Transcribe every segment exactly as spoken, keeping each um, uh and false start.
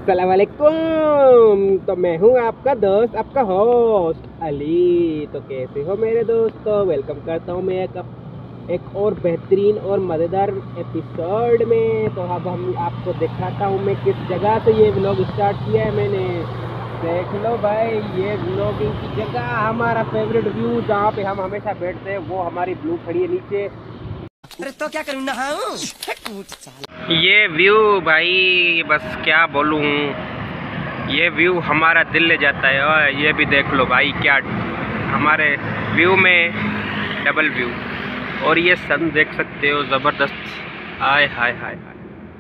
अस्सलाम वालेकुम। तो मैं हूँ आपका दोस्त, आपका होस्ट अली। तो कैसे हो मेरे दोस्तों, वेलकम करता हूँ मैं एक, एक और बेहतरीन और मज़ेदार एपिसोड में। तो अब हम आपको दिखाता हूँ मैं किस जगह से ये व्लॉग स्टार्ट किया है मैंने। देख लो भाई, ये व्लॉगिंग की जगह, हमारा फेवरेट व्यू जहाँ पे हम हमेशा बैठते हैं, वो हमारी ब्लू खड़ी है नीचे। अरे तो क्या करूँ, नहाऊं? ये व्यू भाई बस क्या बोलूँ, ये व्यू हमारा दिल ले जाता है। और ये भी देख लो भाई, क्या हमारे व्यू में डबल व्यू, और ये सन देख सकते हो, ज़बरदस्त। आय हाय हाय हाय।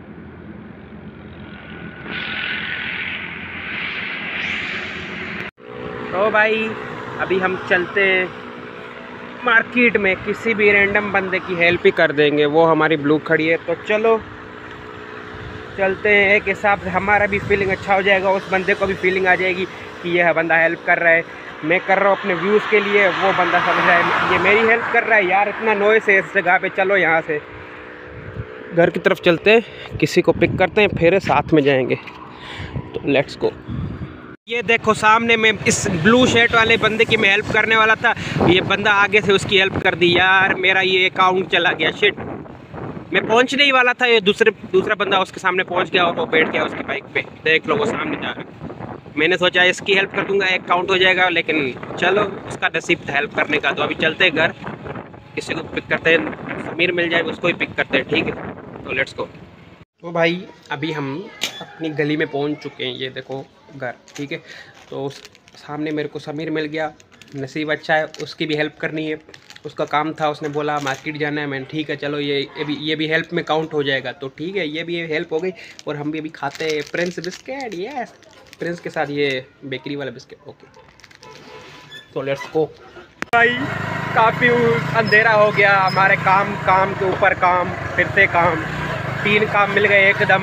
तो भाई अभी हम चलते हैं मार्केट में, किसी भी रैंडम बंदे की हेल्प ही कर देंगे। वो हमारी ब्लू खड़ी है, तो चलो चलते हैं। एक हिसाब से हमारा भी फीलिंग अच्छा हो जाएगा, उस बंदे को भी फीलिंग आ जाएगी कि यह बंदा हेल्प कर रहा है। मैं कर रहा हूँ अपने व्यूज़ के लिए, वो बंदा समझ रहा है ये मेरी हेल्प कर रहा है। यार इतना नॉइस है इस जगह पे। चलो यहाँ से घर की तरफ चलते हैं, किसी को पिक करते हैं, फिर साथ में जाएंगे। तो लेट्स गो। ये देखो सामने में इस ब्लू शर्ट वाले बंदे की मैं हेल्प करने वाला था, ये बंदा आगे से उसकी हेल्प कर दी। यार मेरा ये अकाउंट चला गया, शिट। मैं पहुंचने ही वाला था, ये दूसरे दूसरा बंदा उसके सामने पहुंच गया और वो बैठ गया उसकी बाइक पे। देख लो वो सामने जा रहा है। मैंने सोचा इसकी हेल्प कर दूंगा, एक काउंट हो जाएगा, लेकिन चलो उसका नसीब था हेल्प करने का। तो अभी चलते हैं घर, किसी को पिक करते हैं, समीर मिल जाए उसको ही पिक करते हैं, ठीक है। तो लेट्स गो। तो भाई अभी हम अपनी गली में पहुंच चुके हैं, ये देखो घर, ठीक है। तो उस सामने मेरे को समीर मिल गया, नसीब अच्छा है, उसकी भी हेल्प करनी है। उसका काम था, उसने बोला मार्केट जाना है। मैंने ठीक है चलो, ये ये भी ये भी हेल्प में काउंट हो जाएगा। तो ठीक है, ये भी हेल्प हो गई। और हम भी अभी खाते हैं प्रिंस बिस्किट। यस, प्रिंस के साथ ये बेकरी वाला बिस्किट। ओके, तो लेट्स गो। भाई काफ़ी अंधेरा हो गया, हमारे काम काम के ऊपर काम, फिर से काम, तीन काम मिल गए एकदम।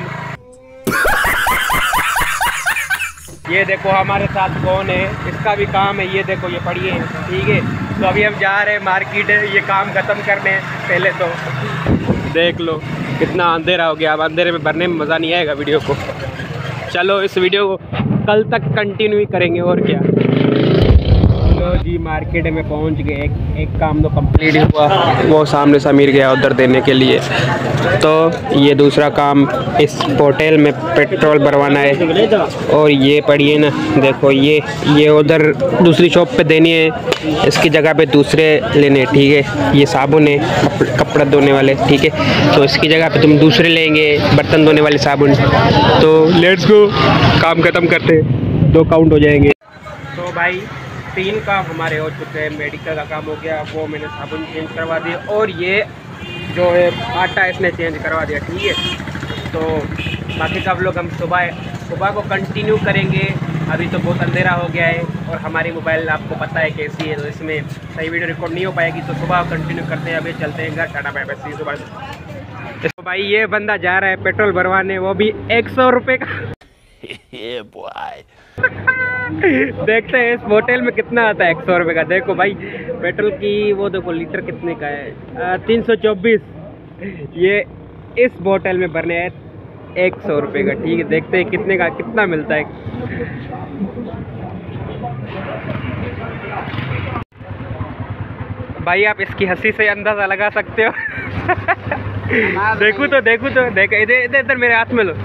ये देखो हमारे साथ कौन है, इसका भी काम है, ये देखो ये पड़ी है, ठीक है। तो अभी हम जा रहे हैं मार्केट, ये काम ख़त्म करने पहले। तो देख लो कितना अंधेरा हो गया, अब अंधेरे में भरने में मज़ा नहीं आएगा वीडियो को। चलो इस वीडियो को कल तक कंटिन्यू करेंगे, और क्या। चलो जी मार्केट में पहुंच गए, एक एक काम तो कंप्लीट हुआ। वो सामने समीर गया उधर देने के लिए। तो ये दूसरा काम, इस होटल में पेट्रोल भरवाना है। और ये पड़ी है ना, देखो ये ये उधर दूसरी शॉप पे देनी है, इसकी जगह पे दूसरे लेने, ठीक है। ये साबुन है कपड़ा धोने वाले, ठीक है। तो इसकी जगह पे तुम दूसरे लेंगे, बर्तन धोने वाले साबुन। तो लेट्स गो, काम ख़त्म करते, दो काउंट हो जाएंगे। तो भाई तीन काम हमारे हो चुके हैं। मेडिकल का काम हो गया, वो मैंने साबुन चेंज करवा दिया, और ये जो है आटा इसने चेंज करवा दिया, ठीक है। तो बाकी सब लोग हम सुबह सुबह को कंटिन्यू करेंगे। अभी तो बहुत अंधेरा हो गया है, और हमारी मोबाइल आपको पता है कैसी है, तो इसमें सही वीडियो रिकॉर्ड नहीं हो पाएगी। तो सुबह कंटिन्यू करते हैं। अभी चलते हैं घर, टाटा बाय बाय, सुबह। तो भाई ये बंदा जा रहा है पेट्रोल भरवाने, वो भी एक सौ रुपये का। देखते हैं इस होटल में कितना आता है एक सौ रुपये का। देखो भाई पेट्रोल की वो देखो लीटर कितने का है, तीन सौ चौबीस। ये इस बोतल में भरने हैं एक सौ रुपये का, ठीक है। देखते हैं कितने का कितना मिलता है। भाई आप इसकी हंसी से अंदाज़ा लगा सकते हो। देखो तो देखो तो देख, इधर इधर इधर मेरे हाथ में लो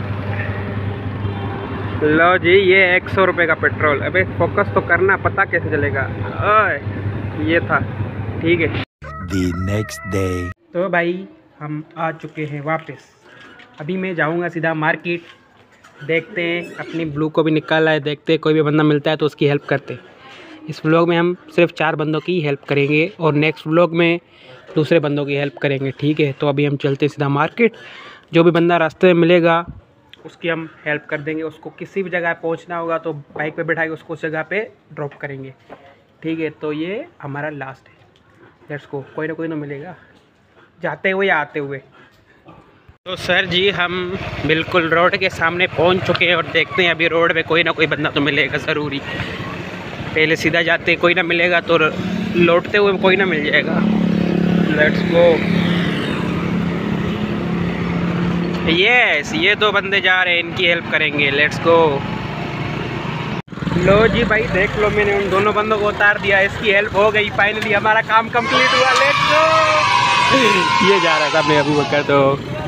लो जी, ये एक सौ रुपये का पेट्रोल। अबे फोकस तो करना, पता कैसे चलेगा। ओए ये था, ठीक है। The next day. तो भाई हम आ चुके हैं वापस। अभी मैं जाऊंगा सीधा मार्केट, देखते हैं अपनी ब्लू को भी निकाला है, देखते हैं कोई भी बंदा मिलता है तो उसकी हेल्प करते हैं। इस व्लॉग में हम सिर्फ चार बंदों की हेल्प करेंगे, और नेक्स्ट व्लॉग में दूसरे बंदों की हेल्प करेंगे, ठीक है। तो अभी हम चलते सीधा मार्केट, जो भी बंदा रास्ते में मिलेगा उसकी हम हेल्प कर देंगे। उसको किसी भी जगह पहुंचना होगा तो बाइक पे बैठा के उसको उस जगह पे ड्रॉप करेंगे, ठीक है। तो ये हमारा लास्ट है, लेट्स गो। कोई ना कोई ना मिलेगा जाते हुए या आते हुए। तो सर जी हम बिल्कुल रोड के सामने पहुंच चुके हैं, और देखते हैं अभी रोड पे कोई ना कोई बंदा तो मिलेगा ज़रूरी। पहले सीधा जाते कोई ना मिलेगा, तो लौटते हुए कोई ना मिल जाएगा। Let's go. यस, ये दो बंदे जा रहे हैं, इनकी हेल्प करेंगे। Let's go. लो जी भाई, देख लो, मैंने उन दोनों बंदों को उतार दिया, इसकी हेल्प हो गई। फाइनली हमारा काम कंप्लीट हुआ। Let's go. ये जा रहा है सामने अबू बकर। तो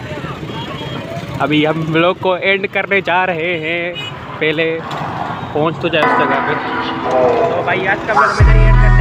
अभी हम लोग को एंड करने जा रहे हैं, पहले पहुंच तो जाए उस जगह पे। तो भाई आज का ब्लॉग में